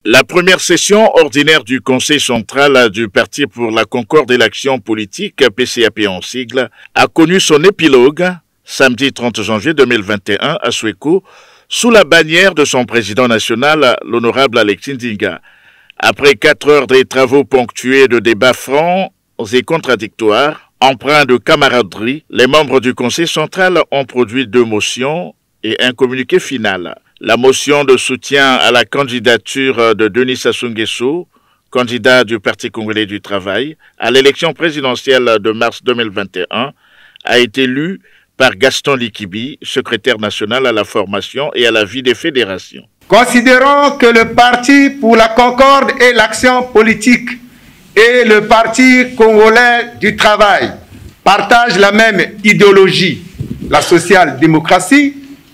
La première session ordinaire du Conseil central du Parti pour la Concorde et l'Action politique, PCAP en sigle, a connu son épilogue samedi 30 janvier 2021 à Suéco, sous la bannière de son président national, l'honorable Alexis Ndinga. Après 4 heures de travaux ponctués de débats francs et contradictoires, empreints de camaraderie, les membres du Conseil central ont produit 2 motions et un communiqué final. La motion de soutien à la candidature de Denis Sassou Nguesso, candidat du Parti congolais du travail, à l'élection présidentielle de mars 2021, a été lue par Gaston Likibi, secrétaire national à la formation et à la vie des fédérations. Considérant que le Parti pour la Concorde et l'Action politique et le Parti congolais du travail partagent la même idéologie, la social-démocratie,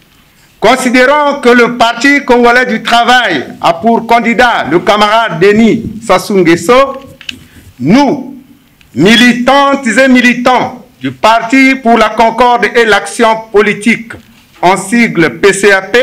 considérant que le Parti congolais du travail a pour candidat le camarade Denis Sassou Nguesso, nous, militantes et militants du Parti pour la Concorde et l'Action politique, en sigle PCAP,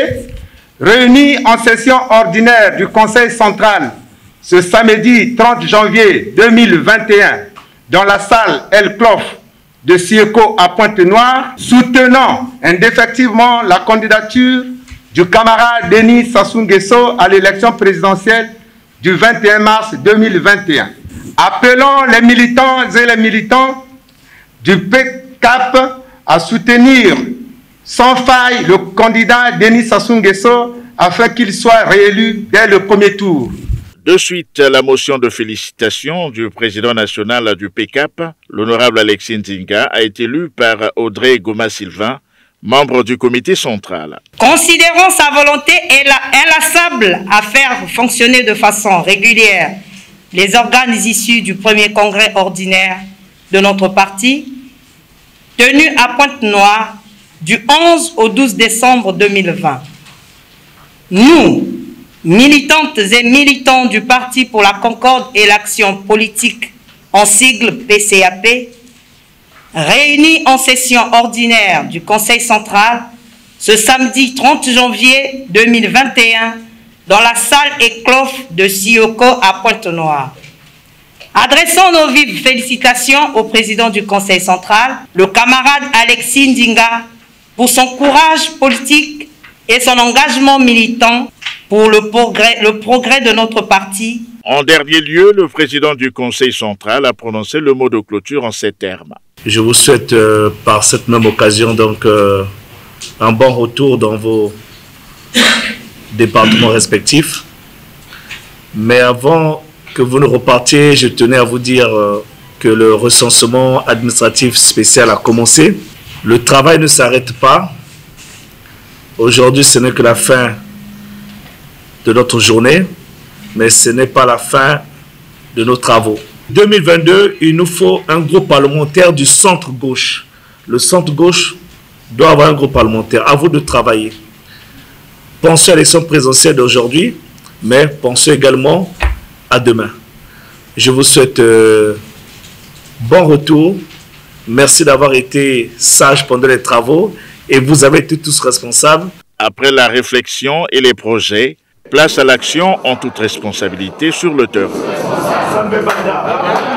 réunis en session ordinaire du Conseil central ce samedi 30 janvier 2021 dans la salle El Clof de Suéco à Pointe-Noire, soutenant indéfectiblement la candidature du camarade Denis Sassou Nguesso à l'élection présidentielle du 21 mars 2021. Appelant les militants et les militants du PCAP à soutenir sans faille le candidat Denis Sassou Nguesso afin qu'il soit réélu dès le premier tour. De suite, la motion de félicitations du président national du PCAP, l'honorable Alexis Ndinga, a été lue par Audrey Goma-Sylvain, membre du comité central. Considérant sa volonté inlassable à faire fonctionner de façon régulière les organes issus du premier congrès ordinaire de notre parti, tenu à Pointe-Noire du 11 au 12 décembre 2020. Nous, militantes et militants du Parti pour la Concorde et l'Action politique, en sigle PCAP, réunis en session ordinaire du Conseil central ce samedi 30 janvier 2021 dans la salle Eclof de Suéco à Pointe-Noire. Adressons nos vives félicitations au président du Conseil central, le camarade Alexis Ndinga, pour son courage politique et son engagement militant pour le progrès de notre parti. En dernier lieu, le président du Conseil central a prononcé le mot de clôture en ces termes. Je vous souhaite par cette même occasion donc un bon retour dans vos départements respectifs. Mais avant que vous ne repartiez, je tenais à vous dire que le recensement administratif spécial a commencé. Le travail ne s'arrête pas. Aujourd'hui, ce n'est que la fin de notre journée, mais ce n'est pas la fin de nos travaux. 2022, il nous faut un groupe parlementaire du centre-gauche. Le centre-gauche doit avoir un groupe parlementaire. À vous de travailler. Pensez à l'élection présidentielle d'aujourd'hui, mais pensez également à demain. Je vous souhaite bon retour. Merci d'avoir été sage pendant les travaux et vous avez été tous responsables. Après la réflexion et les projets, place à l'action en toute responsabilité sur le terrain.